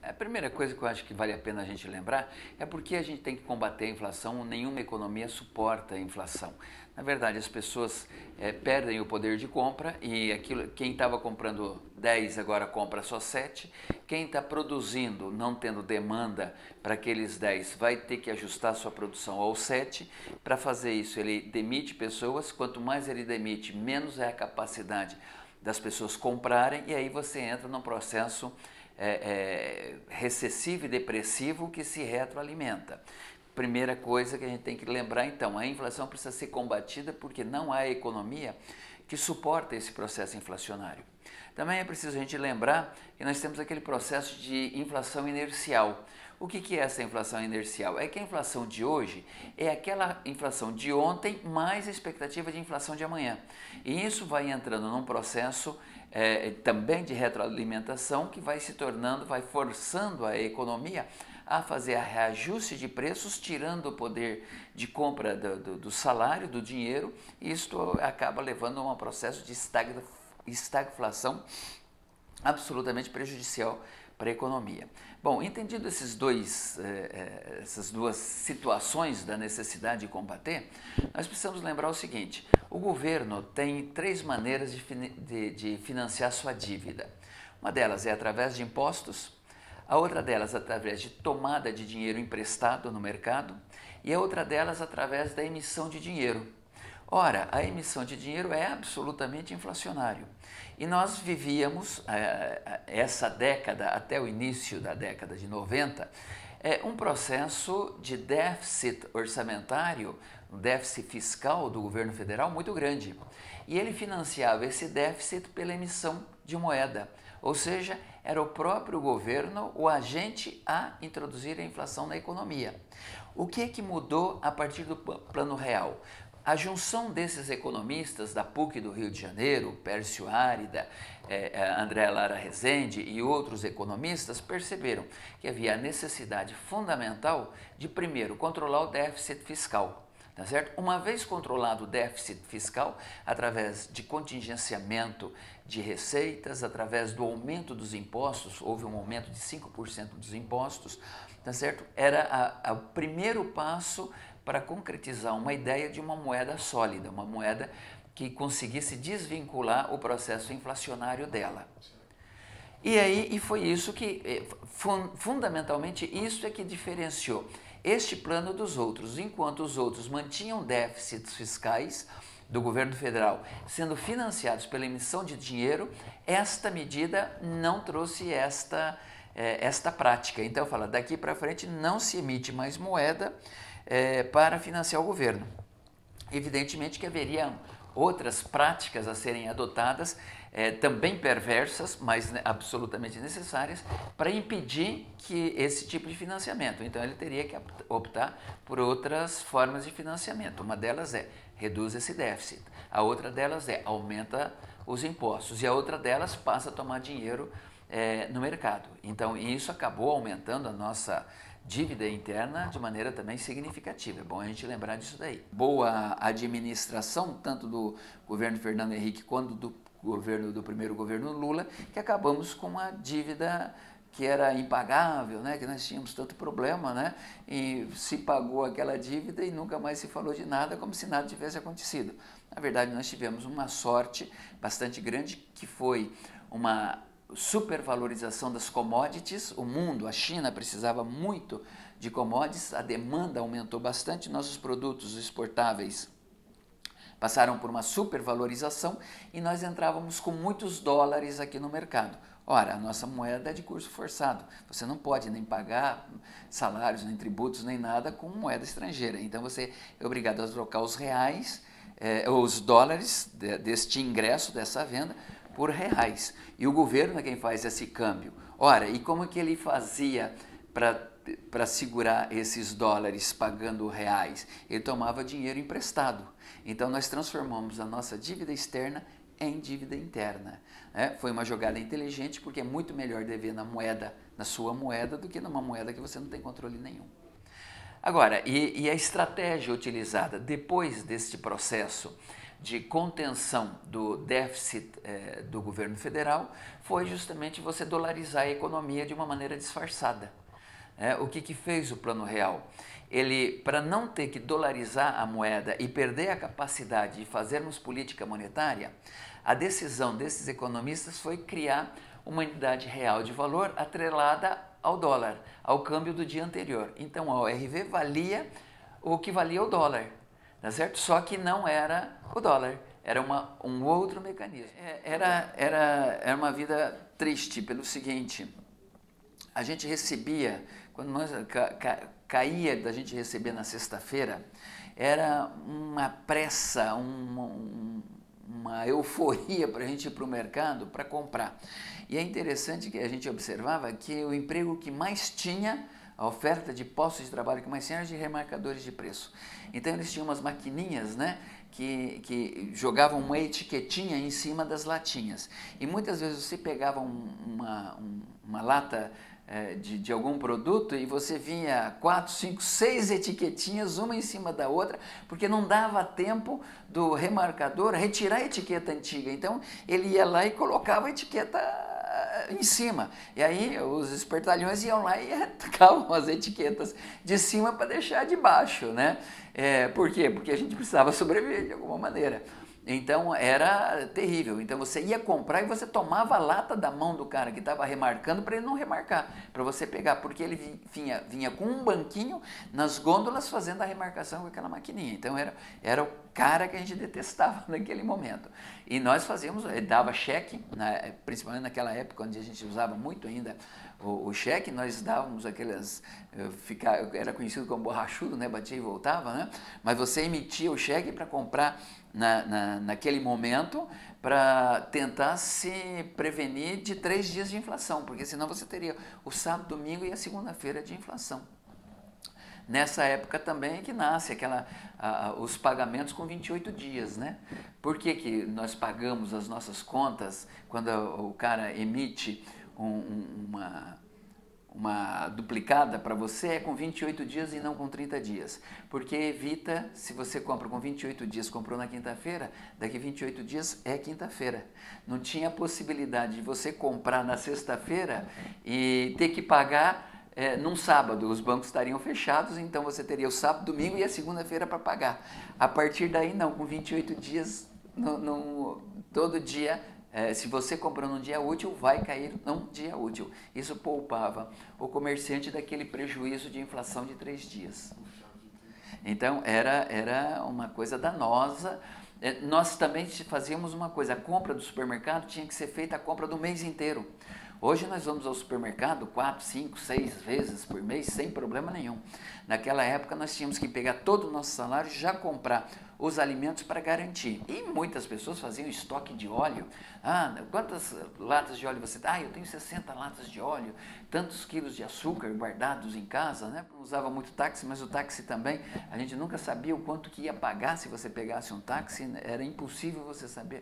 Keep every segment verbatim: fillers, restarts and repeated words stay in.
A primeira coisa que eu acho que vale a pena a gente lembrar é porque a gente tem que combater a inflação, nenhuma economia suporta a inflação. Na verdade, as pessoas é, perdem o poder de compra e aquilo, quem estava comprando dez agora compra só sete. Quem está produzindo, não tendo demanda para aqueles dez, vai ter que ajustar sua produção aos sete. Para fazer isso, ele demite pessoas. Quanto mais ele demite, menos é a capacidade das pessoas comprarem, e aí você entra num processo É, é, recessivo e depressivo que se retroalimenta. Primeira coisa que a gente tem que lembrar, então, a inflação precisa ser combatida porque não há economia que suporta esse processo inflacionário. Também é preciso a gente lembrar que nós temos aquele processo de inflação inercial. O que que é essa inflação inercial? É que a inflação de hoje é aquela inflação de ontem mais a expectativa de inflação de amanhã. E isso vai entrando num processo é, também de retroalimentação que vai se tornando, vai forçando a economia a fazer a reajuste de preços, tirando o poder de compra do, do, do salário, do dinheiro, e isto acaba levando a um processo de estagna, estagflação absolutamente prejudicial para a economia. Bom, entendido esses dois, eh, essas duas situações da necessidade de combater, nós precisamos lembrar o seguinte: o governo tem três maneiras de, de, de financiar sua dívida. Uma delas é através de impostos, a outra delas através de tomada de dinheiro emprestado no mercado e a outra delas através da emissão de dinheiro. Ora, a emissão de dinheiro é absolutamente inflacionário. E nós vivíamos, eh, essa década, até o início da década de noventa, eh, um processo de déficit orçamentário, um déficit fiscal do governo federal muito grande. E ele financiava esse déficit pela emissão de moeda, ou seja, era o próprio governo o agente a introduzir a inflação na economia. O que é que mudou a partir do Plano Real? A junção desses economistas da PUC do Rio de Janeiro, Pércio Árida, eh, André Lara Rezende e outros economistas perceberam que havia a necessidade fundamental de, primeiro, controlar o déficit fiscal. Tá certo? Uma vez controlado o déficit fiscal, através de contingenciamento de receitas, através do aumento dos impostos, houve um aumento de cinco por cento dos impostos, tá certo? Era o primeiro passo para concretizar uma ideia de uma moeda sólida, uma moeda que conseguisse desvincular o processo inflacionário dela. E aí, e foi isso que, fundamentalmente, isso é que diferenciou este plano dos outros. Enquanto os outros mantinham déficits fiscais do governo federal sendo financiados pela emissão de dinheiro, esta medida não trouxe esta, esta prática. Então, eu falo, daqui para frente não se emite mais moeda É, para financiar o governo. Evidentemente que haveria outras práticas a serem adotadas, é, também perversas, mas né, absolutamente necessárias, para impedir que esse tipo de financiamento. Então ele teria que optar por outras formas de financiamento. Uma delas é reduz esse déficit, a outra delas é aumenta os impostos e a outra delas passa a tomar dinheiro é, no mercado. Então isso acabou aumentando a nossa dívida interna de maneira também significativa. É bom a gente lembrar disso daí. Boa administração, tanto do governo Fernando Henrique quanto do governo do primeiro governo Lula, que acabamos com uma dívida que era impagável, né? Que nós tínhamos tanto problema, né? E se pagou aquela dívida e nunca mais se falou de nada, como se nada tivesse acontecido. Na verdade, nós tivemos uma sorte bastante grande, que foi uma supervalorização das commodities. O mundo, a China precisava muito de commodities, a demanda aumentou bastante, nossos produtos exportáveis passaram por uma supervalorização e nós entrávamos com muitos dólares aqui no mercado. Ora, a nossa moeda é de curso forçado, você não pode nem pagar salários, nem tributos, nem nada com moeda estrangeira, então você é obrigado a trocar os reais, eh, os dólares de, deste ingresso, dessa venda, por reais. E o governo é quem faz esse câmbio. Ora, e como que ele fazia para segurar esses dólares pagando reais? Ele tomava dinheiro emprestado. Então nós transformamos a nossa dívida externa em dívida interna. É, foi uma jogada inteligente, porque é muito melhor dever na moeda, na sua moeda, do que numa moeda que você não tem controle nenhum. Agora, e, e a estratégia utilizada depois deste processo de contenção do déficit eh, do governo federal foi justamente você dolarizar a economia de uma maneira disfarçada. É, o que, que fez o Plano Real? Ele, para não ter que dolarizar a moeda e perder a capacidade de fazermos política monetária, a decisão desses economistas foi criar uma unidade real de valor atrelada ao dólar, ao câmbio do dia anterior. Então a O R V valia o que valia o dólar, tá certo? Só que não era o dólar, era uma, um outro mecanismo. Era, era, era uma vida triste pelo seguinte: a gente recebia, quando nós, ca, ca, caía da gente receber na sexta-feira, era uma pressa, uma, um, uma euforia para a gente ir para o mercado para comprar. E é interessante que a gente observava que o emprego que mais tinha, a oferta de postos de trabalho que mais tinha era de remarcadores de preço. Então eles tinham umas maquininhas, né, que, que jogavam uma etiquetinha em cima das latinhas. E muitas vezes você pegava um, uma, um, uma lata De, de algum produto e você vinha quatro, cinco, seis etiquetinhas, uma em cima da outra, porque não dava tempo do remarcador retirar a etiqueta antiga. Então ele ia lá e colocava a etiqueta em cima. E aí os espertalhões iam lá e atacavam as etiquetas de cima para deixar de baixo, né? É, por quê? Porque a gente precisava sobreviver de alguma maneira. Então era terrível. Então você ia comprar e você tomava a lata da mão do cara que estava remarcando para ele não remarcar, para você pegar, porque ele vinha, vinha com um banquinho nas gôndolas fazendo a remarcação com aquela maquininha. Então era, era o cara que a gente detestava naquele momento. E nós fazíamos, ele dava cheque, né, principalmente naquela época onde a gente usava muito ainda o, o cheque, nós dávamos aquelas, ficar, era conhecido como borrachudo, né, batia e voltava, né? Mas você emitia o cheque para comprar Na, na, naquele momento para tentar se prevenir de três dias de inflação, porque senão você teria o sábado, domingo e a segunda-feira de inflação. Nessa época também é que nasce aquela, a, os pagamentos com vinte e oito dias, né? Por que que nós pagamos as nossas contas quando o cara emite um, um, uma... uma duplicada para você é com vinte e oito dias e não com trinta dias, porque evita, se você compra com vinte e oito dias, comprou na quinta-feira, daqui vinte e oito dias é quinta-feira. Não tinha possibilidade de você comprar na sexta-feira e ter que pagar é, num sábado, os bancos estariam fechados, então você teria o sábado, domingo e a segunda-feira para pagar. A partir daí não, com vinte e oito dias, no, no, todo dia, É, se você comprou num dia útil, vai cair num dia útil. Isso poupava o comerciante daquele prejuízo de inflação de três dias. Então, era, era uma coisa danosa. É, nós também fazíamos uma coisa, a compra do supermercado tinha que ser feita a compra do mês inteiro. Hoje nós vamos ao supermercado quatro, cinco, seis vezes por mês, sem problema nenhum. Naquela época nós tínhamos que pegar todo o nosso salário e já comprar os alimentos para garantir. E muitas pessoas faziam estoque de óleo. Ah, quantas latas de óleo você tem? Ah, eu tenho sessenta latas de óleo, tantos quilos de açúcar guardados em casa, né? Não usava muito táxi, mas o táxi também, a gente nunca sabia o quanto que ia pagar se você pegasse um táxi, era impossível você saber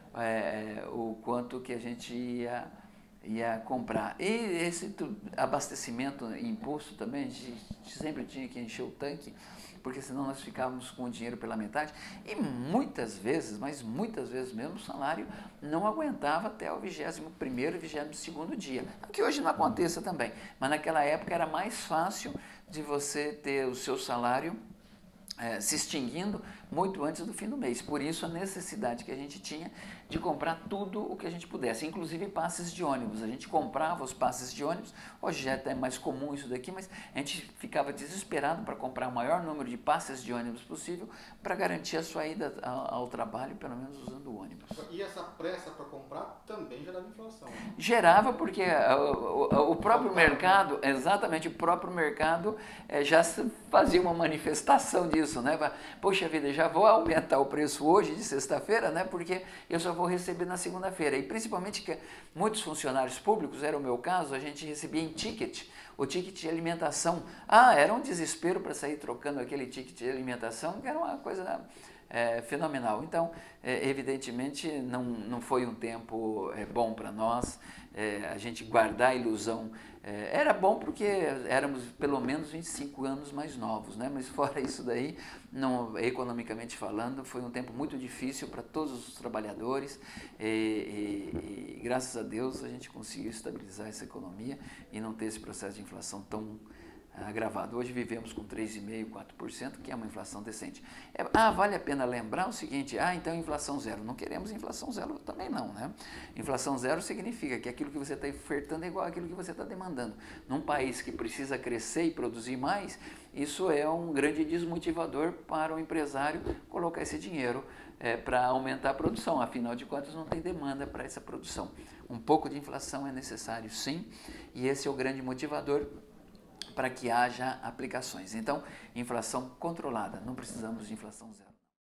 é, o quanto que a gente ia... ia comprar. E esse abastecimento em imposto também, a gente sempre tinha que encher o tanque, porque senão nós ficávamos com o dinheiro pela metade. E muitas vezes, mas muitas vezes mesmo, o salário não aguentava até o vigésimo primeiro e vigésimo segundo dia. Não que hoje não aconteça também, mas naquela época era mais fácil de você ter o seu salário É, se extinguindo muito antes do fim do mês. Por isso a necessidade que a gente tinha de comprar tudo o que a gente pudesse, inclusive passes de ônibus. A gente comprava os passes de ônibus, hoje já é mais comum isso daqui, mas a gente ficava desesperado para comprar o maior número de passes de ônibus possível para garantir a sua ida ao, ao trabalho, pelo menos usando o ônibus. E essa pressa para comprar também gerava inflação, né? Gerava porque o, o, o próprio mercado, exatamente, o próprio mercado é, já fazia uma manifestação disso, né? Poxa vida, já vou aumentar o preço hoje de sexta-feira, né? Porque eu só vou receber na segunda-feira. E principalmente que muitos funcionários públicos, era o meu caso, a gente recebia em ticket, o ticket de alimentação. Ah, era um desespero para sair trocando aquele ticket de alimentação, que era uma coisa é, fenomenal. Então, é, evidentemente, não, não foi um tempo é, bom para nós, é, a gente guardar a ilusão É, era bom porque éramos pelo menos vinte e cinco anos mais novos, né? Mas fora isso daí, não, economicamente falando, foi um tempo muito difícil para todos os trabalhadores e, e, e graças a Deus a gente conseguiu estabilizar essa economia e não ter esse processo de inflação tão agravado. Hoje vivemos com três vírgula cinco por cento, quatro por cento, que é uma inflação decente. É, ah, vale a pena lembrar o seguinte, ah, então inflação zero. Não queremos inflação zero também não, né? Inflação zero significa que aquilo que você está ofertando é igual àquilo que você está demandando. Num país que precisa crescer e produzir mais, isso é um grande desmotivador para o empresário colocar esse dinheiro é, para aumentar a produção. Afinal de contas, não tem demanda para essa produção. Um pouco de inflação é necessário, sim, e esse é o grande motivador para que haja aplicações. Então, inflação controlada, não precisamos de inflação zero.